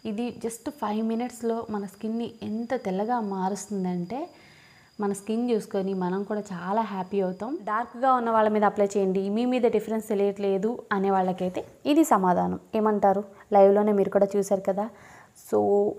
ఇది జస్ట్ 5 మినిట్స్లో మన స్కిన్ని ఎంత తెల్లగా మారుస్తుందంటే మన స్కిన్ చూసుకొని మనం కూడా చాలా హ్యాపీ అవుతాం. డార్క్గా ఉన్న వాళ్ళ మీద అప్లై చేయండి, మీ మీద డిఫరెన్స్ తెలియట్లేదు అనే వాళ్ళకైతే ఇది సమాధానం. ఏమంటారు? లైవ్లోనే మీరు కూడా చూశారు కదా. So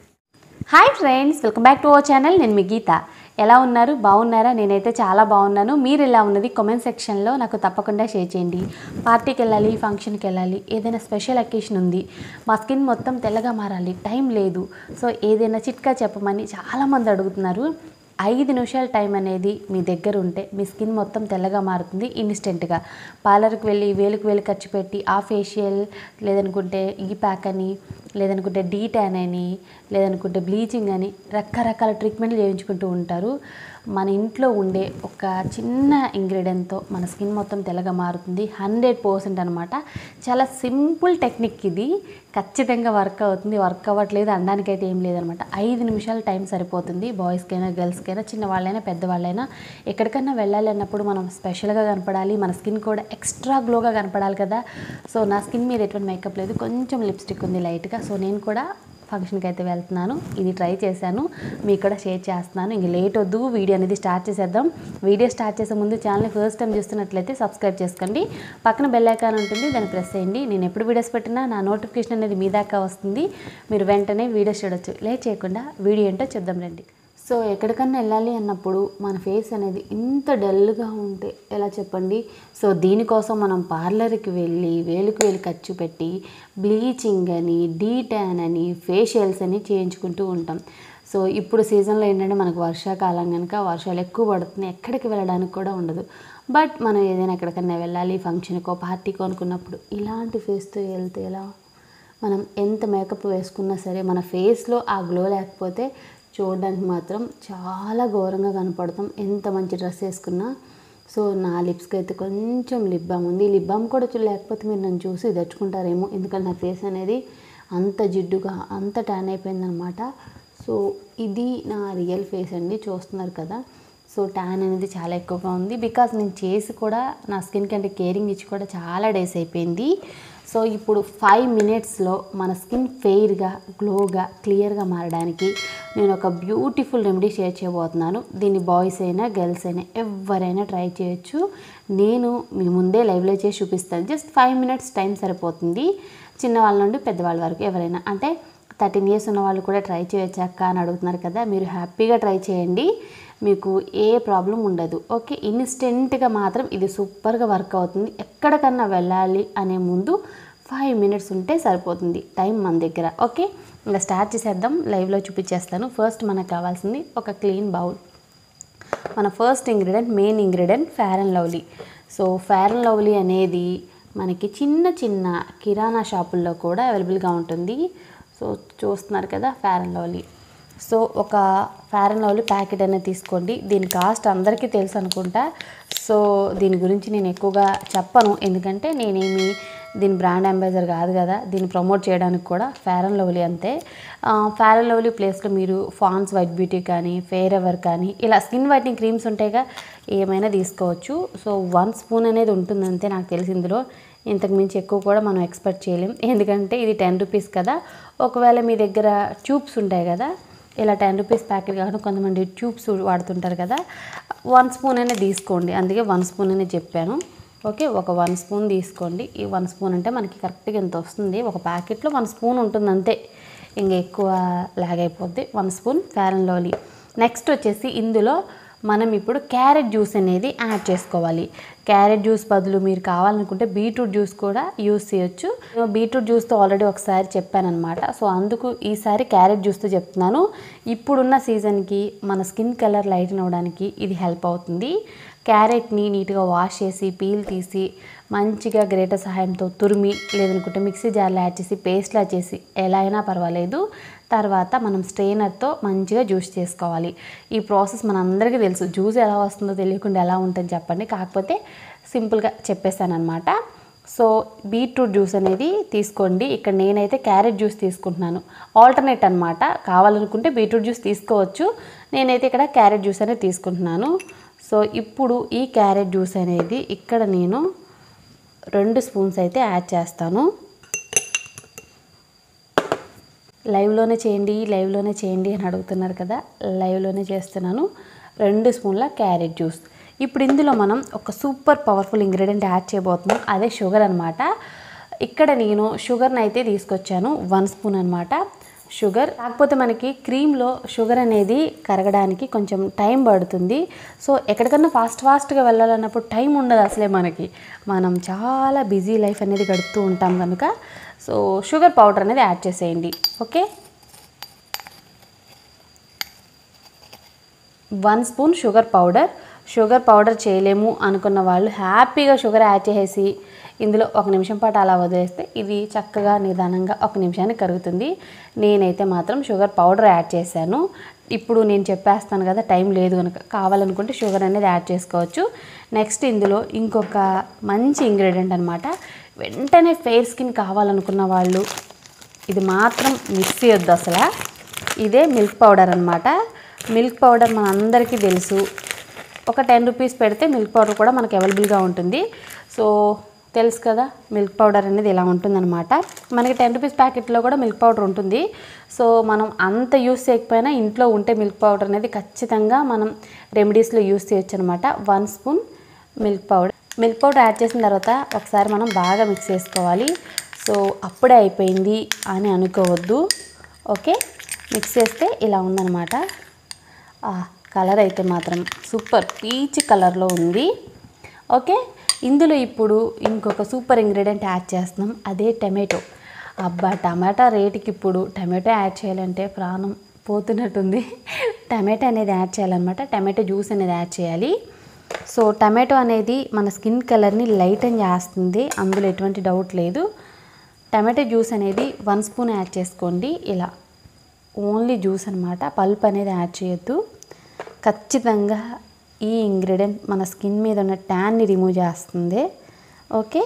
hi friends, welcome back to our channel. నేను మీ గీత. ఎలా ఉన్నారు? బాగున్నారా? నేనైతే చాలా బాగున్నాను. మీరు ఎలా ఉన్నది కామెంట్ సెక్షన్లో నాకు తప్పకుండా షేర్ చేయండి. పార్టీకి వెళ్ళాలి, ఫంక్షన్కి వెళ్ళాలి, ఏదైనా స్పెషల్ అకేషన్ ఉంది, మా స్కిన్ మొత్తం తెల్లగా మారాలి, టైం లేదు, సో ఏదైనా చిట్కా చెప్పమని చాలామంది అడుగుతున్నారు. 5 నిమిషాల టైం అనేది మీ దగ్గర ఉంటే మీ స్కిన్ మొత్తం తెల్లగా మారుతుంది ఇన్స్టెంట్గా. పార్లర్కి వెళ్ళి వేలకు వేలు ఖర్చు పెట్టి ఆ ఫేషియల్, లేదనుకుంటే ఈ ప్యాక్ అని, లేదనుకుంటే డీ ట్యాన్ అని, లేదనుకుంటే బ్లీచింగ్ అని రకరకాల ట్రీట్మెంట్లు చేయించుకుంటూ ఉంటారు. మన ఇంట్లో ఉండే ఒక చిన్న ఇంగ్రీడియంట్తో మన స్కిన్ మొత్తం తెల్లగా మారుతుంది 100% అనమాట. చాలా సింపుల్ టెక్నిక్ ఇది, ఖచ్చితంగా వర్క్ అవుతుంది. వర్క్ అవ్వట్లేదు అనడానికైతే ఏం లేదనమాట. 5 నిమిషాల టైం సరిపోతుంది. బాయ్స్కైనా గర్ల్స్కైనా, చిన్నవాళ్ళైనా పెద్దవాళ్ళైనా ఎక్కడికైనా వెళ్ళాలి అన్నప్పుడు మనం స్పెషల్గా కనపడాలి, మన స్కిన్ కూడా ఎక్స్ట్రా గ్లోగా కనపడాలి కదా. సో నా స్కిన్ మీద ఎటువంటి మేకప్ లేదు, కొంచెం లిప్స్టిక్ ఉంది లైట్గా. సో నేను కూడా ఫంక్షన్కి అయితే వెళ్తున్నాను. ఇది ట్రై చేశాను, మీకు కూడా షేర్ చేస్తున్నాను. ఇంక లేట్ వద్దు, వీడియో అనేది స్టార్ట్ చేసేద్దాం. వీడియో స్టార్ట్ చేసే ముందు ఛానల్ని ఫస్ట్ టైం చూస్తున్నట్లయితే సబ్స్క్రైబ్ చేసుకోండి. పక్కన బెల్ ఐకాన్ ఉంటుంది, దాన్ని ప్రెస్ చేయండి. నేను ఎప్పుడు వీడియోస్ పెట్టినా నా నోటిఫికేషన్ అనేది మీ దాకా వస్తుంది, మీరు వెంటనే వీడియోస్ చూడొచ్చు. లేట్ చేయకుండా వీడియో ఏంటో చూద్దాం రండి. సో ఎక్కడికన్నా వెళ్ళాలి అన్నప్పుడు మన ఫేస్ అనేది ఇంత డల్గా ఉంటే ఎలా చెప్పండి. సో దీనికోసం మనం పార్లర్కి వెళ్ళి వేలుకు వేలు ఖర్చు పెట్టి బ్లీచింగ్ అని, డీ ట్యాన్ అని, ఫేషియల్స్ అని చేయించుకుంటూ ఉంటాం. సో ఇప్పుడు సీజన్లో ఏంటంటే మనకు వర్షాకాలం కనుక వర్షాలు ఎక్కువ పడుతున్నాయి, ఎక్కడికి వెళ్ళడానికి కూడా ఉండదు. బట్ మనం ఏదైనా ఎక్కడికన్నా వెళ్ళాలి, ఫంక్షన్కో పార్టీకో అనుకున్నప్పుడు ఇలాంటి ఫేస్తో వెళ్తే ఎలా? మనం ఎంత మేకప్ వేసుకున్నా సరే మన ఫేస్లో ఆ గ్లో లేకపోతే చూడడానికి మాత్రం చాలా ఘోరంగా కనపడతాం, ఎంత మంచి డ్రెస్ వేసుకున్నా. సో నా లిప్స్కి అయితే కొంచెం లిప్ బామ్ ఉంది. లిప్ బామ్ కూడా లేకపోతే మీరు నన్ను చూసి తెచ్చుకుంటారేమో, ఎందుకంటే నా ఫేస్ అనేది అంత జిడ్డుగా అంత ట్యాన్ అయిపోయిందనమాట. సో ఇది నా రియల్ ఫేస్ అండి, చూస్తున్నారు కదా. సో ట్యాన్ అనేది చాలా ఎక్కువగా ఉంది, బికాజ్ నేను చేసి కూడా నా స్కిన్ కంటే కేరింగ్ ఇచ్చి కూడా చాలా డేస్ అయిపోయింది. సో ఇప్పుడు 5 మినిట్స్లో మన స్కిన్ ఫెయిర్గా, గ్లోగా, క్లియర్గా మారడానికి నేను ఒక బ్యూటిఫుల్ రెమెడీ షేర్ చేయబోతున్నాను. దీన్ని బాయ్స్ అయినా గర్ల్స్ అయినా ఎవరైనా ట్రై చేయొచ్చు. నేను మీ ముందే లైవ్లో చేసి చూపిస్తాను. జస్ట్ 5 మినిట్స్ టైం సరిపోతుంది. చిన్నవాళ్ళ నుండి పెద్దవాళ్ళ వరకు ఎవరైనా, అంటే 13 ఇయర్స్ ఉన్న వాళ్ళు కూడా ట్రై చేయొచ్చు అక్క అని అడుగుతున్నారు కదా. మీరు హ్యాపీగా ట్రై చేయండి, మీకు ఏ ప్రాబ్లం ఉండదు. ఓకే, ఇన్స్టెంట్గా మాత్రం ఇది సూపర్గా వర్క్ అవుతుంది. ఎక్కడికన్నా వెళ్ళాలి అనే ముందు 5 మినిట్స్ ఉంటే సరిపోతుంది టైం మన దగ్గర. ఓకే, ఇంకా స్టార్ట్ చేసేద్దాం. లైవ్లో చూపించేస్తాను. ఫస్ట్ మనకు కావాల్సింది ఒక క్లీన్ బౌల్. మన first ingredient, main ingredient Fair and Lovely. So Fair and Lovely అనేది మనకి చిన్న చిన్న కిరాణా షాపుల్లో కూడా అవైలబుల్గా ఉంటుంది. సో చూస్తున్నారు కదా ఫెయిర్ అండ్ లవ్లీ. సో ఒక ఫెయిర్ అండ్ లవ్లీ ప్యాకెట్ అనేది తీసుకోండి. దీని కాస్ట్ అందరికీ తెలుసు అనుకుంటా. సో దీని గురించి నేను ఎక్కువగా చెప్పను, ఎందుకంటే నేనేమి దీని బ్రాండ్ అంబాసిడర్ కాదు కదా. దీన్ని ప్రమోట్ చేయడానికి కూడా ఫెయిర్ అండ్ లవ్లీ అంతే. ఫెయిర్ అండ్ లవ్లీ ప్లేస్లో మీరు ఫాన్స్ వైట్ బ్యూటీ కానీ, ఫెయిర్ ఎవర్ కానీ, ఇలా స్కిన్ వైట్నింగ్ క్రీమ్స్ ఉంటాయిగా, ఏమైనా తీసుకోవచ్చు. సో 1 స్పూన్ అనేది ఉంటుంది అంతే నాకు తెలిసి. ఇందులో ఇంతకు మించి ఎక్కువ కూడా మనం ఎక్స్పెక్ట్ చేయలేం, ఎందుకంటే ఇది 10 రూపీస్ కదా. ఒకవేళ మీ దగ్గర ట్యూబ్స్ ఉంటాయి కదా, ఇలా 10 రూపీస్ ప్యాకెట్ కాకుండా కొంతమంది ట్యూబ్స్ వాడుతుంటారు కదా, 1 స్పూన్ అనేది తీసుకోండి. అందుకే 1 స్పూన్ అనేది చెప్పాను. ఓకే, ఒక 1 స్పూన్ తీసుకోండి. ఈ 1 స్పూన్ అంటే మనకి కరెక్ట్గా ఎంత వస్తుంది, ఒక ప్యాకెట్లో 1 స్పూన్ ఉంటుంది అంతే, ఇంకా ఎక్కువ లాగ్ అయిపోద్ది. 1 spoon Fair and Lovely. Next వచ్చేసి ఇందులో మనం ఇప్పుడు క్యారెట్ జ్యూస్ అనేది యాడ్ చేసుకోవాలి. క్యారెట్ జ్యూస్ బదులు మీరు కావాలనుకుంటే బీట్రూట్ జ్యూస్ కూడా యూస్ చేయొచ్చు. బీట్రూట్ జ్యూస్తో ఆల్రెడీ ఒకసారి చెప్పాను అనమాట. సో అందుకు ఈసారి క్యారెట్ జ్యూస్తో చెప్తున్నాను. ఇప్పుడున్న సీజన్కి మన స్కిన్ కలర్ లైటన్ అవ్వడానికి ఇది హెల్ప్ అవుతుంది. క్యారెట్ని నీట్గా వాష్ చేసి పీల్ తీసి మంచిగా గ్రేటర్ సహాయంతో తురిమి, లేదనుకుంటే మిక్సీ జార్లో యాడ్ చేసి పేస్ట్లా చేసి ఎలా అయినా పర్వాలేదు. తర్వాత మనం స్ట్రెయినర్తో మంచిగా జ్యూస్ చేసుకోవాలి. ఈ ప్రాసెస్ మనందరికీ తెలుసు, జ్యూస్ ఎలా వస్తుందో తెలియకుండా ఎలా ఉంటుంది చెప్పండి. కాకపోతే సింపుల్గా చెప్పేస్తాను అనమాట. సో బీట్రూట్ జ్యూస్ అనేది తీసుకోండి. ఇక్కడ నేనైతే క్యారెట్ జ్యూస్ తీసుకుంటున్నాను, ఆల్టర్నేట్ అనమాట. కావాలనుకుంటే బీట్రూట్ జ్యూస్ తీసుకోవచ్చు, నేనైతే ఇక్కడ క్యారెట్ జ్యూస్ అనేది తీసుకుంటున్నాను. సో ఇప్పుడు ఈ క్యారెట్ జ్యూస్ అనేది ఇక్కడ నేను 2 స్పూన్స్ అయితే యాడ్ చేస్తాను. లైవ్లోనే చేయండి అని అడుగుతున్నారు కదా, లైవ్లోనే చేస్తున్నాను. 2 స్పూన్ల క్యారెట్ జ్యూస్. ఇప్పుడు ఇందులో మనం ఒక సూపర్ పవర్ఫుల్ ఇంగ్రీడియంట్ యాడ్ చేయబోతున్నాం, అదే షుగర్ అనమాట. ఇక్కడ నేను షుగర్ని అయితే తీసుకొచ్చాను 1 స్పూన్ అనమాట షుగర్. కాకపోతే మనకి క్రీమ్లో షుగర్ అనేది కరగడానికి కొంచెం టైం పడుతుంది. సో ఎక్కడికన్నా ఫాస్ట్గా వెళ్ళాలన్నప్పుడు టైం ఉండదు అసలే మనకి. మనం చాలా బిజీ లైఫ్ అనేది గడుపుతూ ఉంటాం కనుక సో షుగర్ పౌడర్ అనేది యాడ్ చేసేయండి. ఓకే, 1 స్పూన్ షుగర్ పౌడర్ చేయలేము అనుకున్న వాళ్ళు హ్యాపీగా షుగర్ యాడ్ చేసేసి ఇందులో 1 నిమిషం పాటు అలా వదిలేస్తే ఇది చక్కగా నిదానంగా 1 నిమిషానికి కరుగుతుంది. నేనైతే మాత్రం షుగర్ పౌడర్ యాడ్ చేశాను. ఇప్పుడు నేను చెప్పేస్తాను కదా, టైం లేదు కనుక కావాలనుకుంటే షుగర్ అనేది యాడ్ చేసుకోవచ్చు. నెక్స్ట్ ఇందులో ఇంకొక మంచి ఇంగ్రీడియంట్ అనమాట. వెంటనే ఫెయిర్ స్కిన్ కావాలనుకున్న వాళ్ళు ఇది మాత్రం మిస్ చేయొద్దు అసలు. ఇదే మిల్క్ పౌడర్ అనమాట. మిల్క్ పౌడర్ మన అందరికీ తెలుసు. ఒక 10 రూపీస్ పెడితే మిల్క్ పౌడర్ కూడా మనకు అవైలబుల్గా ఉంటుంది. సో తెలుసు కదా, మిల్క్ పౌడర్ అనేది ఇలా ఉంటుందన్నమాట. మనకి 10 రూపీస్ ప్యాకెట్లో కూడా మిల్క్ పౌడర్ ఉంటుంది. సో మనం అంత యూస్ చేయకపోయినా ఇంట్లో ఉంటే మిల్క్ పౌడర్ అనేది ఖచ్చితంగా మనం రెమెడీస్లో యూస్ చేయొచ్చు అనమాట. 1 స్పూన్ మిల్క్ పౌడర్ యాడ్ చేసిన తర్వాత ఒకసారి మనం బాగా మిక్స్ చేసుకోవాలి. సో అప్పుడే అయిపోయింది అని అనుకోవద్దు. ఓకే, మిక్స్ చేస్తే ఇలా ఉందన్నమాట. కలర్ అయితే మాత్రం సూపర్ పీచ్ కలర్లో ఉంది. ఓకే, ఇందులో ఇప్పుడు ఇంకొక సూపర్ ఇంగ్రీడియంట్ యాడ్ చేస్తున్నాం, అదే టమాటో. అబ్బా, టమాటా రేటుకి ఇప్పుడు టమాటో యాడ్ చేయాలంటే ప్రాణం పోతున్నట్టుంది. టమాటో అనేది యాడ్ చేయాలన్నమాట. టమాటో జ్యూస్ అనేది యాడ్ చేయాలి. సో టమాటో అనేది మన స్కిన్ కలర్ని లైటన్ చేస్తుంది, అందులో ఎటువంటి డౌట్ లేదు. టమాటో జ్యూస్ అనేది 1 స్పూన్ యాడ్ చేసుకోండి. ఇలా ఓన్లీ జ్యూస్ అనమాట, పల్ప్ అనేది యాడ్ చేయొద్దు. ఖచ్చితంగా ఈ ఇంగ్రీడియంట్ మన స్కిన్ మీద ఉన్న ట్యాన్ని రిమూవ్ చేస్తుంది. Okay,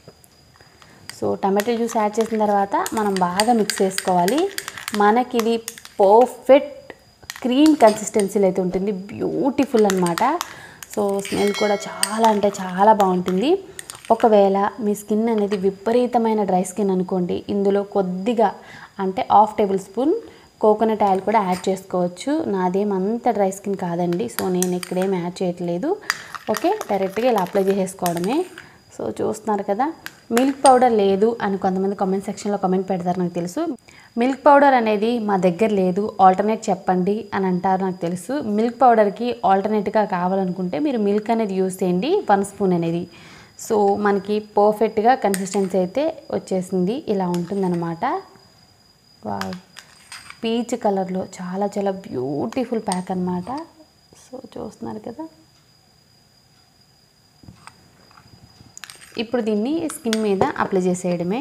so tomato juice add చేసిన తర్వాత మనం బాగా మిక్స్ చేసుకోవాలి. మనకి ఇది పర్ఫెక్ట్ క్రీమ్ కన్సిస్టెన్సీలో అయితే ఉంటుంది, బ్యూటిఫుల్ అనమాట. సో స్మెల్ కూడా చాలా అంటే చాలా బాగుంటుంది. ఒకవేళ మీ స్కిన్ అనేది విపరీతమైన డ్రై స్కిన్ అనుకోండి, ఇందులో కొద్దిగా అంటే 1/2 టేబుల్ స్పూన్ కోకోనట్ ఆయిల్ కూడా యాడ్ చేసుకోవచ్చు. నాదేం అంత డ్రై స్కిన్ కాదండి, సో నేను ఇక్కడేం యాడ్ చేయట్లేదు. ఓకే, డైరెక్ట్గా ఇలా అప్లై చేసేసుకోవడమే. సో చూస్తున్నారు కదా, మిల్క్ పౌడర్ లేదు అని కొంతమంది కామెంట్ సెక్షన్లో కామెంట్ పెడతారు, నాకు తెలుసు. మిల్క్ పౌడర్ అనేది మా దగ్గర లేదు, ఆల్టర్నేట్ చెప్పండి అని అంటారు, నాకు తెలుసు. మిల్క్ పౌడర్కి ఆల్టర్నేట్గా కావాలనుకుంటే మీరు మిల్క్ అనేది యూస్ చేయండి, 1 స్పూన్ అనేది. సో మనకి పర్ఫెక్ట్గా కన్సిస్టెన్సీ అయితే వచ్చేసింది, ఇలా ఉంటుందన్నమాట. వావ్, పీచ్ కలర్లో చాలా చాలా బ్యూటిఫుల్ ప్యాక్ అనమాట. సో చూస్తున్నారు కదా, ఇప్పుడు దీన్ని స్కిన్ మీద అప్లై చేసేయడమే.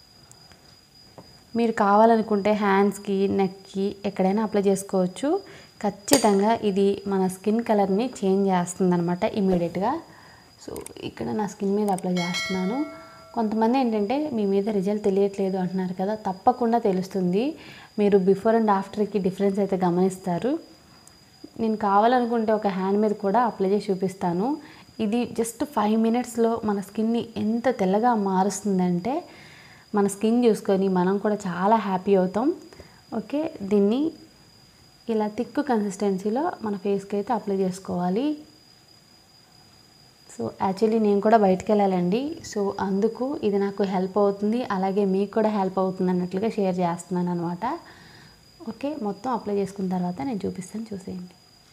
మీరు కావాలనుకుంటే హ్యాండ్స్కి, నెక్కి ఎక్కడైనా అప్లై చేసుకోవచ్చు. ఖచ్చితంగా ఇది మన స్కిన్ కలర్ని చేంజ్ చేస్తుంది అనమాట ఇమీడియట్గా. సో ఇక్కడ నా స్కిన్ మీద అప్లై చేస్తున్నాను. కొంతమంది ఏంటంటే మీ మీద రిజల్ట్ తెలియట్లేదు అంటున్నారు కదా, తప్పకుండా తెలుస్తుంది. మీరు బిఫోర్ అండ్ ఆఫ్టర్కి డిఫరెన్స్ అయితే గమనిస్తారు. నేను కావాలనుకుంటే ఒక హ్యాండ్ మీద కూడా అప్లై చేసి చూపిస్తాను. ఇది జస్ట్ 5 మినిట్స్లో మన స్కిన్ని ఎంత తెల్లగా మారుస్తుందంటే మన స్కిన్ చూసుకొని మనం కూడా చాలా హ్యాపీ అవుతాం. ఓకే, దీన్ని ఇలా థిక్ కన్సిస్టెన్సీలో మన ఫేస్కి అయితే అప్లై చేసుకోవాలి. సో యాక్చువల్లీ నేను కూడా బయటికి వెళ్ళాలండి, సో అందుకు ఇది నాకు హెల్ప్ అవుతుంది, అలాగే మీకు కూడా హెల్ప్ అవుతుంది అన్నట్లుగా షేర్ చేస్తున్నాను అనమాట. ఓకే, మొత్తం అప్లై చేసుకున్న తర్వాత నేను చూపిస్తాను, చూసేయండి.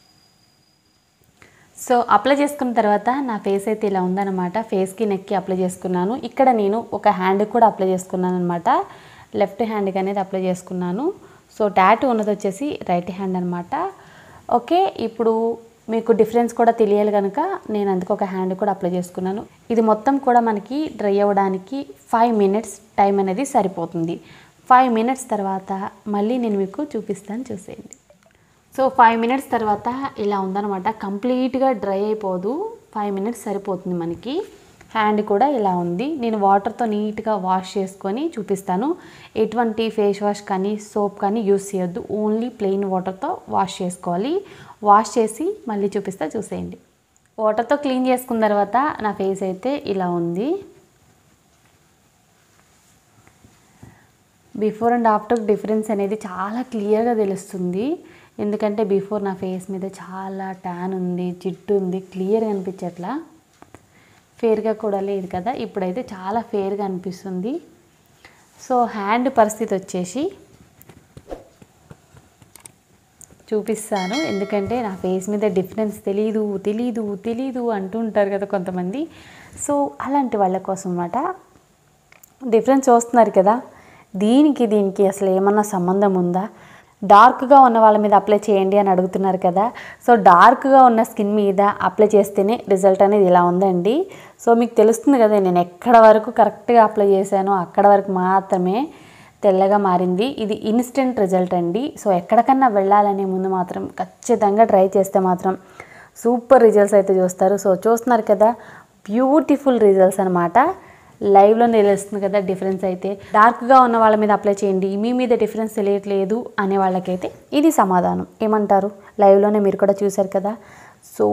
సో అప్లై చేసుకున్న తర్వాత నా ఫేస్ అయితే ఇలా ఉందన్నమాట. ఫేస్కి, నెక్కి అప్లై చేసుకున్నాను. ఇక్కడ నేను ఒక హ్యాండ్కి కూడా అప్లై చేసుకున్నాను అనమాట, లెఫ్ట్ హ్యాండ్కి అనేది అప్లై చేసుకున్నాను. సో టాటూ ఉన్నది వచ్చేసి రైట్ హ్యాండ్ అనమాట. ఓకే, ఇప్పుడు మీకు డిఫరెన్స్ కూడా తెలియాలి కనుక నేను అందుకు ఒక హ్యాండ్ కూడా అప్లై చేసుకున్నాను. ఇది మొత్తం కూడా మనకి డ్రై అవ్వడానికి 5 మినిట్స్ టైం అనేది సరిపోతుంది. 5 మినిట్స్ తర్వాత మళ్ళీ నేను మీకు చూపిస్తాను, చూసేయండి. సో 5 మినిట్స్ తర్వాత ఇలా ఉందన్నమాట. కంప్లీట్గా డ్రై అయిపోదు, 5 మినిట్స్ సరిపోతుంది మనకి. హ్యాండ్ కూడా ఇలా ఉంది. నేను వాటర్తో నీట్గా వాష్ చేసుకొని చూపిస్తాను. ఎటువంటి ఫేస్ వాష్ కానీ సోప్ కానీ యూస్ చేయొద్దు, ఓన్లీ ప్లెయిన్ వాటర్తో వాష్ చేసుకోవాలి. వాష్ చేసి మళ్ళీ చూపిస్తా, చూసేయండి. వాటర్తో క్లీన్ చేసుకున్న తర్వాత నా ఫేస్ అయితే ఇలా ఉంది. బిఫోర్ అండ్ ఆఫ్టర్ డిఫరెన్స్ అనేది చాలా క్లియర్గా తెలుస్తుంది. ఎందుకంటే బిఫోర్ నా ఫేస్ మీద చాలా ట్యాన్ ఉంది, జిడ్డు ఉంది, క్లియర్గా అనిపించట్లా, ఫేర్గా కూడా లేదు కదా. ఇప్పుడైతే చాలా ఫేర్గా అనిపిస్తుంది. సో హ్యాండ్ పరిస్థితి వచ్చేసి చూపిస్తాను, ఎందుకంటే నా ఫేస్ మీద డిఫరెన్స్ తెలీదు అంటూ ఉంటారు కదా కొంతమంది. సో అలాంటి వాళ్ళ కోసం అన్నమాట. డిఫరెన్స్ చూస్తున్నారు కదా, దీనికి అసలు ఏమన్నా సంబంధం ఉందా? డార్క్గా ఉన్న వాళ్ళ మీద అప్లై చేయండి అని అడుగుతున్నారు కదా. సో డార్క్గా ఉన్న స్కిన్ మీద అప్లై చేస్తేనే రిజల్ట్ అనేది ఇలా ఉందండి. సో మీకు తెలుస్తుంది కదా, నేను ఎక్కడ వరకు కరెక్ట్గా అప్లై చేశానో అక్కడ వరకు మాత్రమే తెల్లగా మారింది. ఇది ఇన్స్టెంట్ రిజల్ట్ అండి. సో ఎక్కడికన్నా వెళ్ళాలనే ముందు మాత్రం ఖచ్చితంగా ట్రై చేస్తే మాత్రం సూపర్ రిజల్ట్స్ అయితే చూస్తారు. సో చూస్తున్నారు కదా, బ్యూటిఫుల్ రిజల్ట్స్ అనమాట. లైవ్లో తెలుస్తుంది కదా డిఫరెన్స్ అయితే. డార్క్గా ఉన్న వాళ్ళ మీద అప్లై చేయండి, మీ మీద డిఫరెన్స్ తెలియట్లేదు అనే వాళ్ళకైతే ఇది సమాధానం. ఏమంటారు? లైవ్లోనే మీరు కూడా చూశారు కదా. సో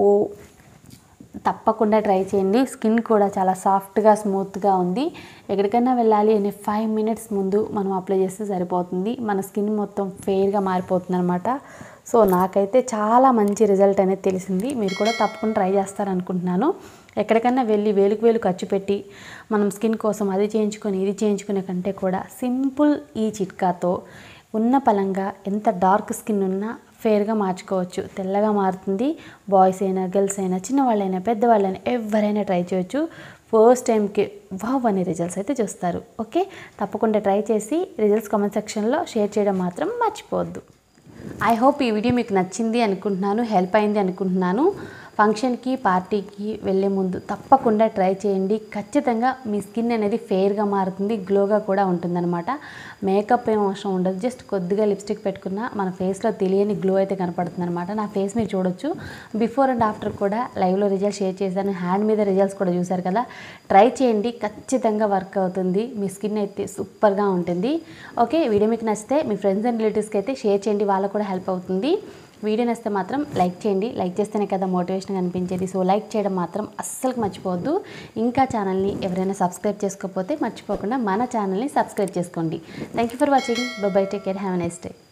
తప్పకుండా ట్రై చేయండి. స్కిన్ కూడా చాలా సాఫ్ట్గా స్మూత్గా ఉంది. ఎక్కడికైనా వెళ్ళాలి అనే 5 minutes ముందు మనం అప్లై చేస్తే సరిపోతుంది. మన స్కిన్ మొత్తం ఫెయిర్గా మారిపోతుంది అనమాట. సో నాకైతే చాలా మంచి రిజల్ట్ అనేది తెలిసింది. మీరు కూడా తప్పకుండా ట్రై చేస్తారనుకుంటున్నాను. ఎక్కడికైనా వెళ్ళి వేలు ఖర్చు పెట్టి మనం స్కిన్ కోసం అది చేయించుకొని ఇది చేయించుకునే కంటే కూడా సింపుల్ ఈ చిట్కాతో ఉన్న పలంగా ఎంత డార్క్ స్కిన్ ఉన్నా ఫేర్గా మార్చుకోవచ్చు, తెల్లగా మారుతుంది. బాయ్స్ అయినా, గర్ల్స్ అయినా, చిన్నవాళ్ళైనా, పెద్దవాళ్ళైనా ఎవరైనా ట్రై చేయొచ్చు. ఫస్ట్ టైంకి వావ్ అనే రిజల్ట్స్ అయితే చూస్తారు. ఓకే, తప్పకుండా ట్రై చేసి రిజల్ట్స్ కామెంట్ సెక్షన్లో షేర్ చేయడం మాత్రం మర్చిపోవద్దు. ఐ హోప్ ఈ వీడియో మీకు నచ్చింది అనుకుంటున్నాను, హెల్ప్ అయింది అనుకుంటున్నాను. ఫంక్షన్కి, పార్టీకి వెళ్ళే ముందు తప్పకుండా ట్రై చేయండి. ఖచ్చితంగా మీ స్కిన్ అనేది ఫెయిర్గా మారుతుంది, గ్లోగా కూడా ఉంటుందన్నమాట. మేకప్ ఏం అవసరం ఉండదు. జస్ట్ కొద్దిగా లిప్స్టిక్ పెట్టుకున్నా మన ఫేస్లో తెలియని గ్లో అయితే కనపడుతుంది అనమాట. నా ఫేస్ మీరు చూడొచ్చు. బిఫోర్ అండ్ ఆఫ్టర్ కూడా లైవ్లో రిజల్ట్స్ షేర్ చేశాను. హ్యాండ్ మీద రిజల్ట్స్ కూడా చూశారు కదా. ట్రై చేయండి, ఖచ్చితంగా వర్క్ అవుతుంది. మీ స్కిన్ అయితే సూపర్గా ఉంటుంది. ఓకే, వీడియో మీకు నచ్చితే మీ ఫ్రెండ్స్ అండ్ రిలేటివ్స్కి అయితే షేర్ చేయండి, వాళ్ళకు కూడా హెల్ప్ అవుతుంది. వీడియో నచ్చితే మాత్రం లైక్ చేయండి. లైక్ చేస్తేనే కదా మోటివేషన్ అనిపించేది. సో లైక్ చేయడం మాత్రం అస్సలు మర్చిపోవద్దు. ఇంకా ఛానల్ని ఎవరైనా సబ్స్క్రైబ్ చేసుకోకపోతే మర్చిపోకుండా మన ఛానల్ని సబ్స్క్రైబ్ చేసుకోండి. Thank you for watching. Bye bye, take care, have a nice day.